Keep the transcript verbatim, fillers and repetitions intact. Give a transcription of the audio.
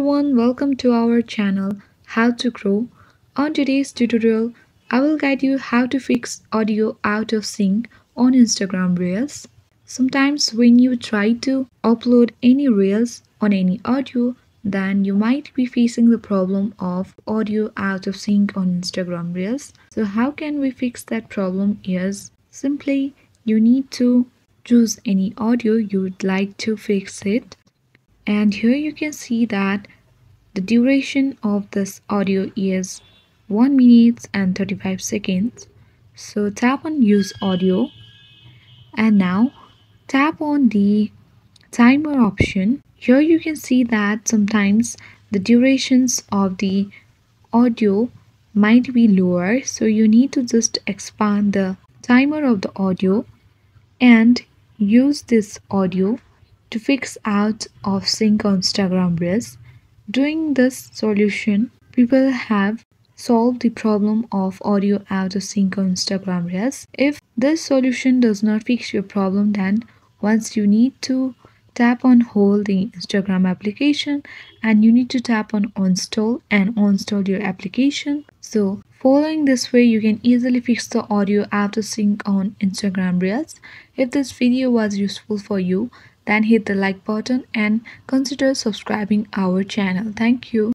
everyone, welcome to our channel How to Grow. On today's tutorial, I will guide you how to fix audio out of sync on Instagram Reels. Sometimes when you try to upload any Reels on any audio, then you might be facing the problem of audio out of sync on Instagram Reels. So how can we fix that problem is simply you need to choose any audio you would like to fix it. And here you can see that the duration of this audio is one minute and thirty-five seconds. So tap on use audio and now tap on the timer option. Here you can see that sometimes the durations of the audio might be lower, so you need to just expand the timer of the audio and use this audio to fix out of sync on Instagram Reels. Doing this solution, people have solved the problem of audio out of sync on Instagram Reels. If this solution does not fix your problem, then once you need to tap on hold the Instagram application and you need to tap on uninstall and uninstall your application. So following this way, you can easily fix the audio out of sync on Instagram Reels. If this video was useful for you, then hit the like button and consider subscribing our channel. Thank you.